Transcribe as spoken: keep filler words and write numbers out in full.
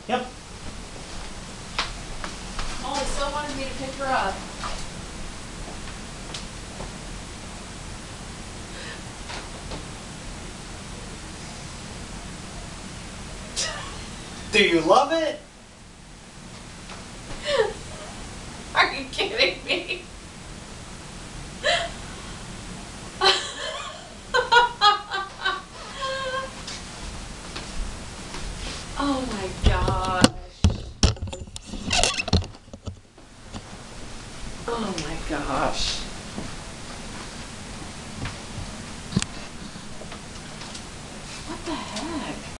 Yep. Molly still wanted me to pick her up. Do you love it? Are you kidding me? Oh my gosh. Oh my gosh.